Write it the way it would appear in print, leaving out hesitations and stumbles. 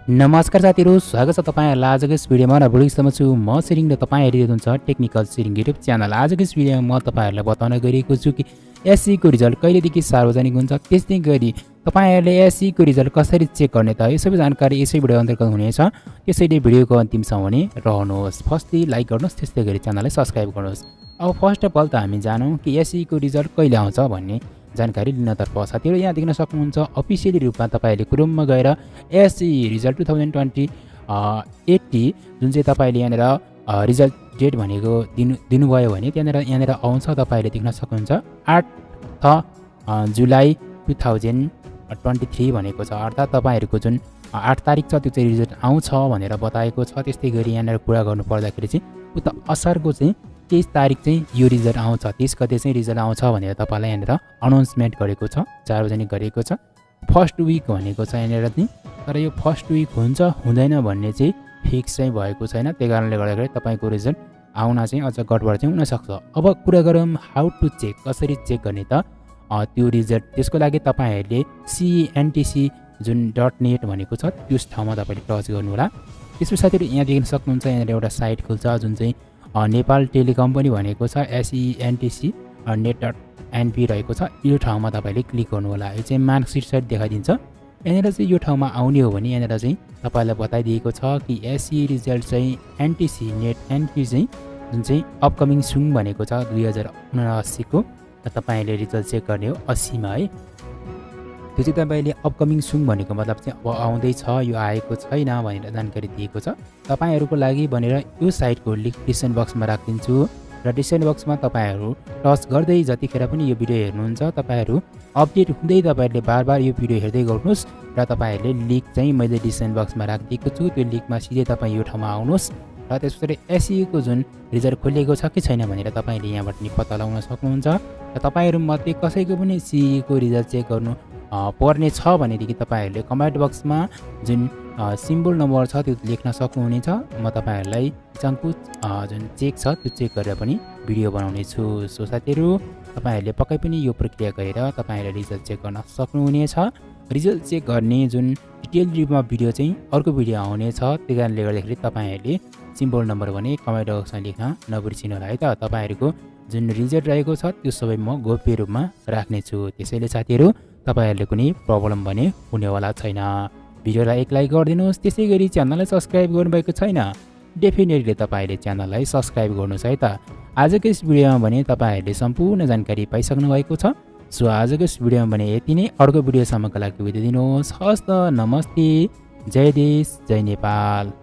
नमस्कार साथीहरु, स्वागत छ तपाईहरुलाई आजको यस भिडियोमा। र बुढीसम्म छु म छिरिङ र तपाईं हेरिरहनु हुन्छ टेक्निकल छिरिङ युट्युब च्यानल। आजको यस भिडियोमा म तपाईहरुलाई बताउन गइरहेको छु कि एसई को रिजल्ट कहिलेदेखि सार्वजनिक हुन्छ, त्यसै गरी तपाईहरुले एसई को रिजल्ट कसरी चेक गर्ने त, यो सबै जानकारी यसै भिडियो अन्तर्गत हुनेछ। त्यसैले भिडियोको अन्तिमसम्म भने रहनुहोस्। फर्स्टली लाइक गर्नुहोस्, त्यस्तै गरी च्यानललाई सब्स्क्राइब गर्नुहोस्। अब फर्स्ट अफ अल त हामी जानौं कि एसई को रिजल्ट कहिले आउँछ भन्ने जानकारी लिनतर्फ साथीहरु यहाँ देख्न सक्नुहुन्छ। अफिसियली रूपमा तपाईले क्रोममा गएर एसई रिजल्ट 2020 जुन चाहिँ तपाईले यहाँनेर रिजल्ट डेट भनेको दिनुभयो भने यहाँनेर आउँछ। तपाईले देख्न सक्नुहुन्छ 8 जुलाई 2023 भनेको छ, अर्थात तपाईहरुको जुन 8 तारिक छ त्यो चाहिँ रिजल्ट आउँछ भनेर बताएको छ। त्यस्तै गरी यहाँनेर कुरा गर्नु पर्दाखेरि चाहिँ उता असारको चाहिँ 23 तारिक चाहिँ यो रिजल्ट आउँछ, 30 गते चाहिँ रिजल्ट आउँछ भनेर तपाईलाई यहाँनेर अनाउन्समेन्ट गरेको छ, सार्वजनिक गरेको छ। फर्स्ट विक भनेको छ यहाँनेर चाहिँ, तर यो फर्स्ट विक हुन्छ हुँदैन भन्ने चाहिँ फिक्स चाहिँ भएको छैन। त्यही कारणले गर्दाखेरि तपाईको रिजल्ट आउन चाहिँ अझ गडबड चाहिँ हुन सक्छ। अब कुरा गरौँ हाउ टु चेक, कसरी चेक गर्ने त त्यो रिजल्ट। त्यसको लागि तपाईहरुले CNTC जुन .net भनेको छ त्यस ठाउँमा तपाईले टच गर्नु होला। त्यसपछि साथीहरु यहाँ देख्न सक्नुहुन्छ, यहाँनिर एउटा साइट खुल्छ जुन चाहिँ नेपाल टेलिकम पनि भनेको छ SENTC.net.NP रहेको छ। यो ठाउँमा तपाईले क्लिक गर्नु होला। यो चाहिँ मार्कसिट सहित देखाइदिन्छ। यहाँनिर चाहिँ यो ठाउँमा आउने हो भने यहाँनिर चाहिँ तपाईलाई बताइदिएको छ कि एसई रिजल्ट चाहिँ NTC नेट एनपी चाहिँ जुन चाहिँ अपकमिङ सुन भनेको छ 2079 को तपाईले रिजल्ट चेक गर्ने हो 80 मा है। त्यो चाहिँ तपाईले अपकमिङ सुन भनेको मतलब चाहिँ अब आउँदै छ, यो आएको छैन भनेर जानकारी दिएको छ तपाईहरुको लागि भनेर। यो साइटको लिंक डिस्क्रिप्सन बक्समा राखिदिन्छु र डिस्क्रिप्सन बक्समा तपाईहरु टच गर्दै जतिखेर पनि यो भिडियो हेर्नुहुन्छ तपाईहरु अपडेट हुँदै तपाईहरुले बारबार यो भिडियो हेर्दै गर्नुहोस्। र तपाईहरुले लिंक चाहिँ मैले डिस्क्रिप्सन बक्समा राखिदिएको छु, त्यो लिंकमा सिधै तपाई यो ठाउँमा आउनुहोस् र त्यसपछि एसई को जुन रिजल्ट खोलिएको छ कि छैन भनेर तपाईले यहाँबाट नि पत्ता लगाउन सक्नुहुन्छ। र तपाईहरु मध्ये कसैको पनि सीई को रिजल्ट चेक गर्नु पर्ने छ भनेदेखि तपाईहरुले कमेन्ट बक्समा जुन सिम्बल नम्बर छ त्यो लेख्न सक्नुहुनेछ। म तपाईहरुलाई चङ्कु जुन चेक छ त्यो चेक गरेर पनि भिडियो बनाउने छु। सो साथीहरु तपाईहरुले पक्कै पनि यो प्रक्रिया गरेर तपाईहरुले रिजल्ट चेक गर्न सक्नुहुनेछ। रिजल्ट चेक गर्ने जुन डिटेल रूपमा भिडियो चाहिँ अर्को भिडियो आउनेछ। त्यही कारणले गर्दाखेरि तपाईहरुले सिम्बल नम्बर भने कमेन्ट बक्समा लेख्न नबिर्सिनु होला है त। तपाईहरुको जुन रिजल्ट रहेको छ त्यो सबै म गोप्य रूपमा राख्ने छु। त्यसैले साथीहरु तपाईहरुले कुनै प्रब्लम भने हुनेवाला छैन। भिडियोलाई एक लाइक गरिदिनुहोस्, त्यसै गरी च्यानललाई सब्स्क्राइब गर्नुभएको छैन डेफिनेटली तपाईले च्यानललाई सब्स्क्राइब गर्नुहोस् है त। आजको यस भिडियोमा भने तपाईहरुले सम्पूर्ण जानकारी पाइसक्नु भएको छ। सो आजको यस भिडियोमा भने यति नै। अर्को भिडियोसम्मको लागि बिदा दिनुहोस्। हस्त नमस्ते, जय देश जय नेपाल।